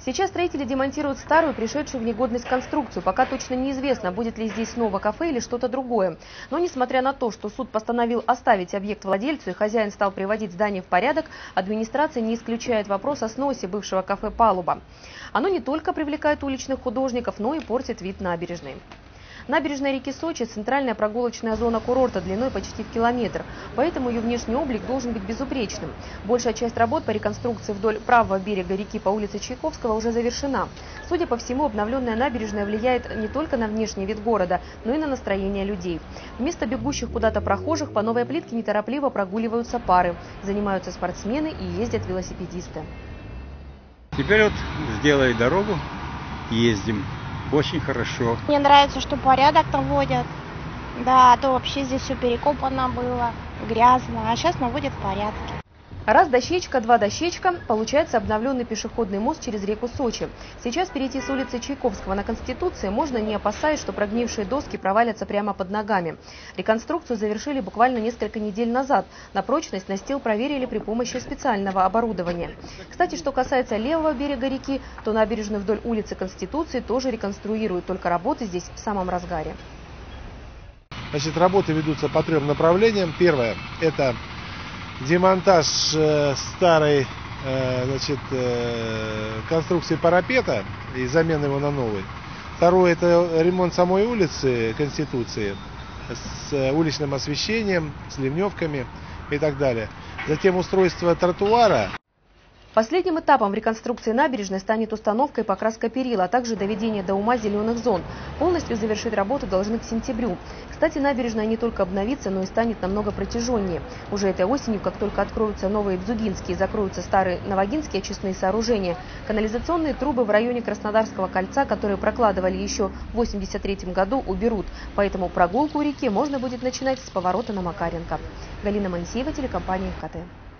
Сейчас строители демонтируют старую, пришедшую в негодность конструкцию. Пока точно неизвестно, будет ли здесь снова кафе или что-то другое. Но несмотря на то, что суд постановил оставить объект владельцу и хозяин стал приводить здание в порядок, администрация не исключает вопрос о сносе бывшего кафе «Палуба». Оно не только привлекает уличных художников, но и портит вид набережной. Набережная реки Сочи – центральная прогулочная зона курорта длиной почти в километр, поэтому ее внешний облик должен быть безупречным. Большая часть работ по реконструкции вдоль правого берега реки по улице Чайковского уже завершена. Судя по всему, обновленная набережная влияет не только на внешний вид города, но и на настроение людей. Вместо бегущих куда-то прохожих по новой плитке неторопливо прогуливаются пары, занимаются спортсмены и ездят велосипедисты. Теперь вот сделали дорогу, ездим. Очень хорошо. Мне нравится, что порядок наводят. Да, а то вообще здесь все перекопано было, грязно. А сейчас наводят в порядке. Раз дощечка, два дощечка, получается обновленный пешеходный мост через реку Сочи. Сейчас перейти с улицы Чайковского на Конституции можно, не опасаясь, что прогнившие доски провалятся прямо под ногами. Реконструкцию завершили буквально несколько недель назад. На прочность настил проверили при помощи специального оборудования. Кстати, что касается левого берега реки, то набережную вдоль улицы Конституции тоже реконструируют, только работы здесь в самом разгаре. Значит, работы ведутся по 3 направлениям. Первое – это демонтаж старой конструкции парапета и замена его на новый. Второе – это ремонт самой улицы Конституции с уличным освещением, с ливневками и так далее. Затем устройство тротуара. Последним этапом в реконструкции набережной станет установка и покраска перил, а также доведение до ума зеленых зон. Полностью завершить работу должны к сентябрю. Кстати, набережная не только обновится, но и станет намного протяженнее. Уже этой осенью, как только откроются новые Дзугинские и закроются старые новогинские очистные сооружения, канализационные трубы в районе Краснодарского кольца, которые прокладывали еще в 1983 году, уберут. Поэтому прогулку у реки можно будет начинать с поворота на Макаренко. Галина Мансиева, телекомпания КТ.